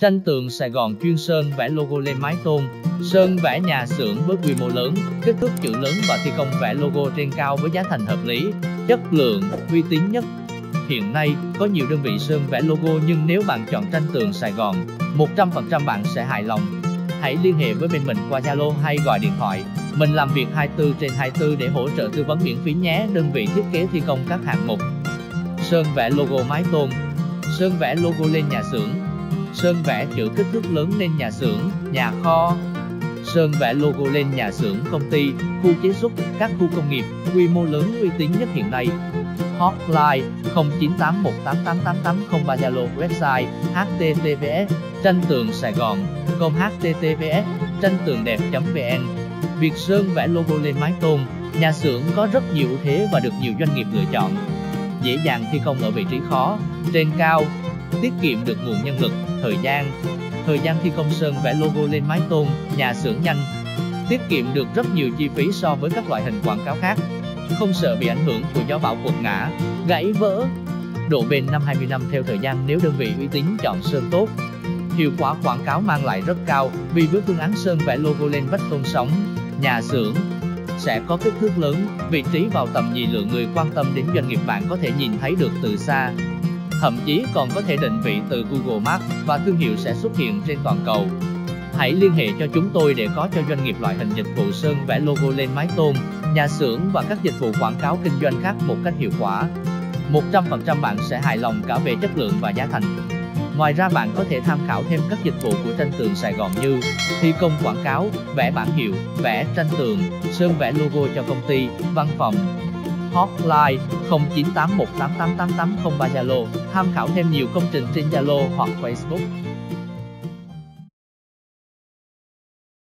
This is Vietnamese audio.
Tranh tường Sài Gòn chuyên sơn vẽ logo lên mái tôn, sơn vẽ nhà xưởng với quy mô lớn, kích thước chữ lớn và thi công vẽ logo trên cao với giá thành hợp lý, chất lượng, uy tín nhất. Hiện nay, có nhiều đơn vị sơn vẽ logo nhưng nếu bạn chọn Tranh tường Sài Gòn, 100% bạn sẽ hài lòng. Hãy liên hệ với bên mình qua Zalo hay gọi điện thoại. Mình làm việc 24/24 để hỗ trợ tư vấn miễn phí nhé. Đơn vị thiết kế thi công các hạng mục: sơn vẽ logo mái tôn, sơn vẽ logo lên nhà xưởng, sơn vẽ chữ kích thước lớn lên nhà xưởng, nhà kho, sơn vẽ logo lên nhà xưởng công ty, khu chế xuất, các khu công nghiệp, quy mô lớn uy tín nhất hiện nay. Hotline 0981888880 Zalo. Website https tranh tường Sài Gòn.com, https tranh tường đẹp.vn. Việc sơn vẽ logo lên mái tôn, nhà xưởng có rất nhiều ưu thế và được nhiều doanh nghiệp lựa chọn. Dễ dàng thi công ở vị trí khó, trên cao, tiết kiệm được nguồn nhân lực, thời gian thi công sơn vẽ logo lên mái tôn, nhà xưởng nhanh, tiết kiệm được rất nhiều chi phí so với các loại hình quảng cáo khác, không sợ bị ảnh hưởng của gió bão quật ngã, gãy vỡ. Độ bền 20 năm theo thời gian nếu đơn vị uy tín chọn sơn tốt. Hiệu quả quảng cáo mang lại rất cao vì với phương án sơn vẽ logo lên vách tôn sóng, nhà xưởng sẽ có kích thước lớn, vị trí vào tầm nhìn lượng người quan tâm đến doanh nghiệp bạn có thể nhìn thấy được từ xa. Thậm chí còn có thể định vị từ Google Maps và thương hiệu sẽ xuất hiện trên toàn cầu. Hãy liên hệ cho chúng tôi để có cho doanh nghiệp loại hình dịch vụ sơn vẽ logo lên mái tôn, nhà xưởng và các dịch vụ quảng cáo kinh doanh khác một cách hiệu quả. 100% bạn sẽ hài lòng cả về chất lượng và giá thành. Ngoài ra bạn có thể tham khảo thêm các dịch vụ của Tranh tường Sài Gòn như thi công quảng cáo, vẽ bản hiệu, vẽ tranh tường, sơn vẽ logo cho công ty, văn phòng. Hotline 0981888880 Zalo. Tham khảo thêm nhiều công trình trên Zalo hoặc Facebook.